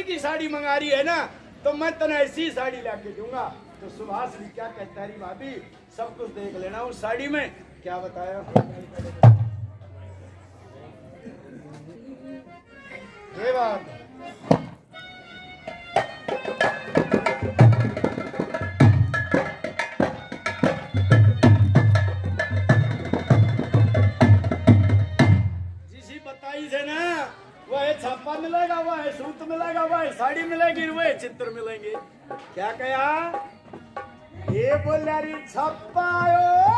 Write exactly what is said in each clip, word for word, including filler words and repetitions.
की साड़ी मंगा रही है ना तो मैं तने ऐसी साड़ी लाके दूंगा। तो सुभाष भी क्या कहता है भाभी, सब कुछ देख लेना उस साड़ी में। क्या बताया ये बात। जिसी बताई से ना वह छापा मिलेगा, वह सूत मिलेगा, वह साड़ी मिलेगी, वह चित्र मिलेंगे। क्या कहा ये बोला री छप्पायो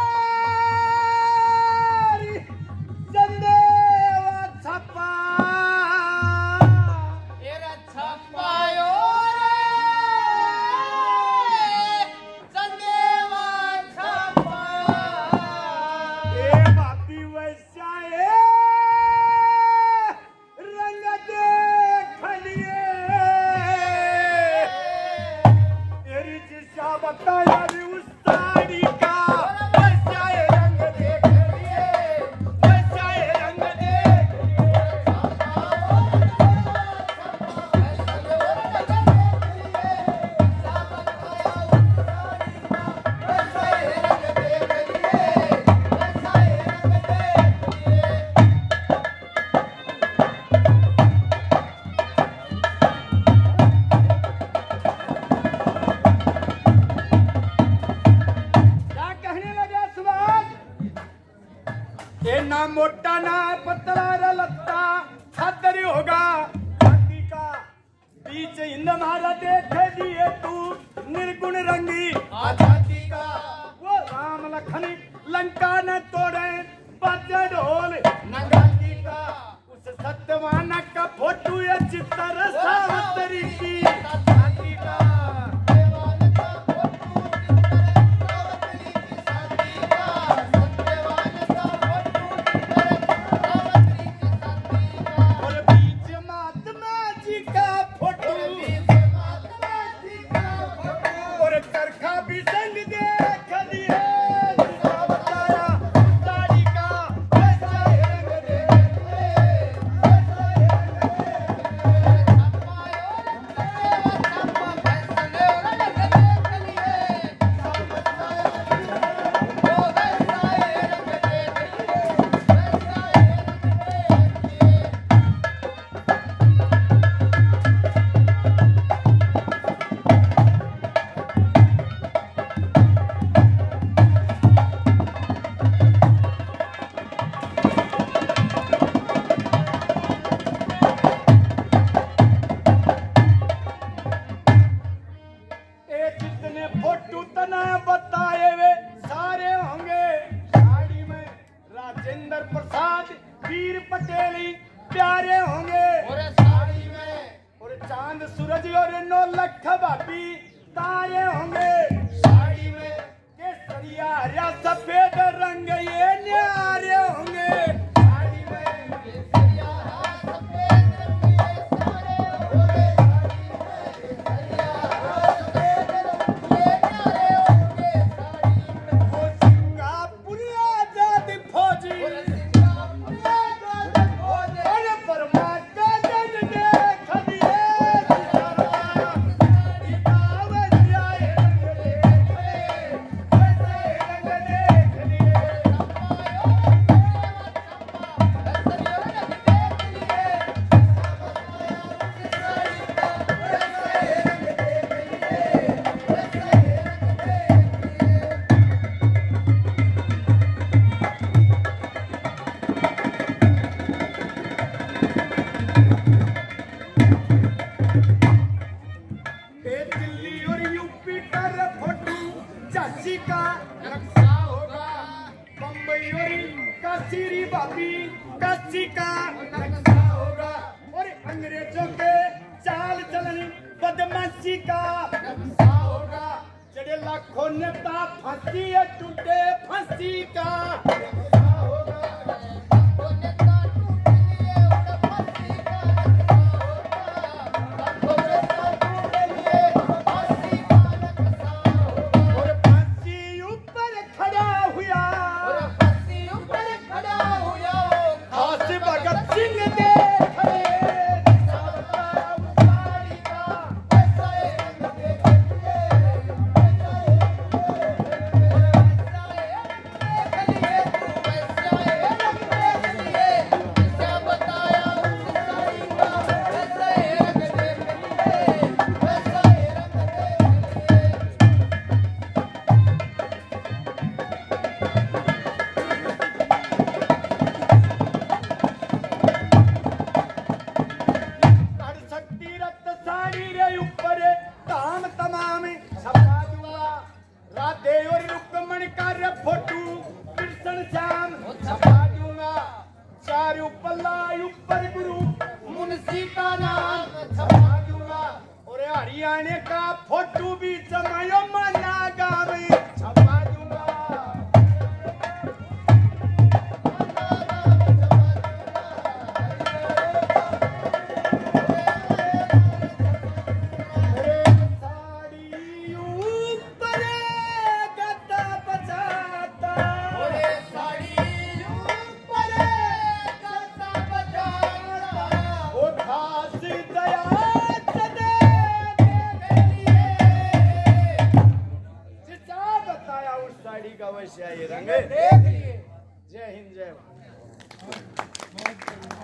चंदेवा छप्पा एरा छप्पायो चंदेवा छप्पा ए बापी वैसा है रंग देखलिए एरी जिसा बताया रे उस साड़ी का वैसा है रंग देखलिए, वैसा है रंग ना मोटा ना पतला रा लत्ता खातर होगा हाथी का बीच हिंद मारा देखे दिए तू निर्गुण रंगी आजादी का। वो राम लखन लंका न तोड़े बाजा ढोल नगाती का। उस सत्यवान का फोटो या चित्र सावतरी की साथी का। सूरज और नौ लख भाभी तारे होंगे साड़ी में। केसरिया हरा सफेद रंग ये न्यारे होंगे साड़ी में। केसरिया हरा सफेद रंग ये सारे होंगे साड़ी में। केसरिया हरा सफेद रंग ये न्यारे होंगे साड़ी में। वो सिंगापुरी आजाद फौजी, सिंगापुरी आजाद फौजी अरे परमा का जन देख दिए का नक्शा होगा। बम्बई और कसीरी बाबी कसी का नक्शा होगा। और अंग्रेजों के चाल चलन बदमाशी का नक्शा होगा। चढ़े लाखों नेता फांसी टूटे फांसी का नक्शा होगा। भगत सिंह देख उस साड़ी का वैसे ये रंग देख लिए। जय हिंद जय भारत।